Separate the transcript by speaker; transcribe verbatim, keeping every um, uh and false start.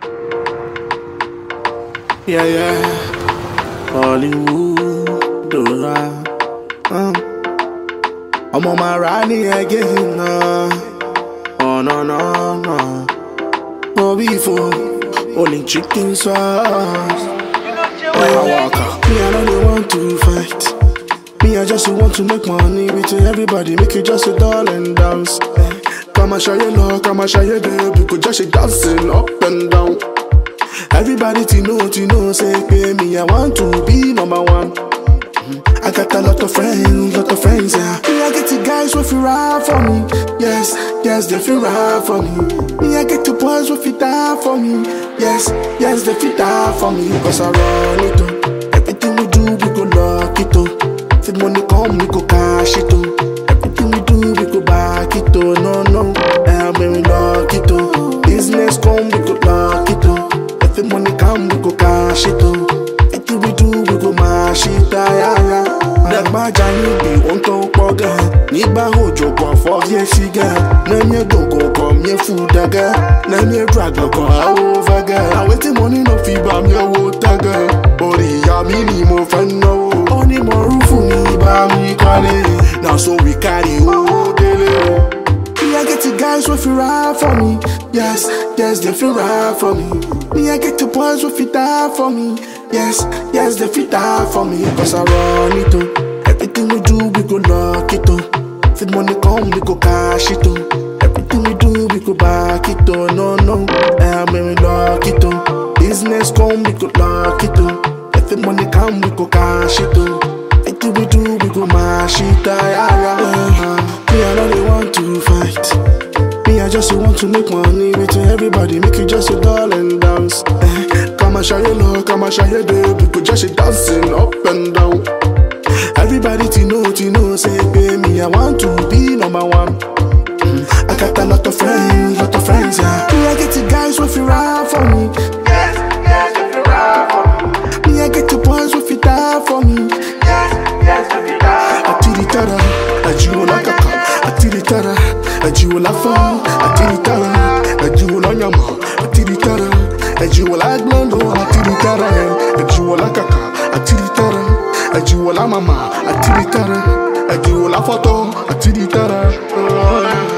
Speaker 1: Yeah, yeah. Hollywood, Dora. Uh. I'm on my Ronnie again. Uh. Oh, no, no, no. No before. Only chicken sauce. Oh, I walk out. Me, I know they want to fight. Me, I just want to make money with everybody. Make it just a doll and dance. Eh. Come and show your love, come and show your baby. You could just be dancing up and down. Everybody to know, to know, say, pay me, I want to be number one. Mm-hmm. I got a lot of friends, lot of friends, yeah. Me, I get the guys who feel ride for me. Yes, yes, they feel ride for me. Me, I get the boys who feel die for me. Yes, yes, they feel die for me. Cause I run it up. Everything we do, we go lock it up. If money come, we go cash it up. Everything we do, we go back it up. No, no, and when we lock it up. Business come, we go lock it up. If the money come, we go cash it up. Anything we do, we go mash it up. That my Johnny be on top of God. Niba hojo kwa for ye figure. Name go go come ye food daga. Name drag go over girl. I wait the money no fiba me water girl. Body ya minimo fan no. Only more roof me ba me kale. Now so we carry oh dele. Me I get the guys who feel ride for me. Yes, yes they feel ride for me. Me I get the boys who feel die for me. Yes, yes they feel die for me. Cause I run it up. Everything we do we go lock it up. If the money come we go cash it up. Everything we do we go back it up. No no, and when we lock it up. Business come we go lock it up. If the money come we go cash it up. Everything we do we go mash it up. uh, Me I know they want to fight. Me I just want to make money with everybody. Make it just a doll and dance. eh. Come and show your love, come and show your baby. We go just a dancing up and down. Everybody to know, to know, say pay me, I want to be number one. mm. I got a lot of friends, lot of friends, yeah. Me I get the guys who feel ride for me. Yes, yes, they feel ride for me. Me I get the boys who feel die for me. Yes, yes, they feel die for me. Atiritara, ajiwola kaka. Atiritara, ajiwola fa. Atiritara, ajiwola nyama. Atiritara, ajiwola glondo. Atiritara, ajiwola kaka. Atiritara. Ajiwola mama, atiritara. Ajiwola photo, atiritara.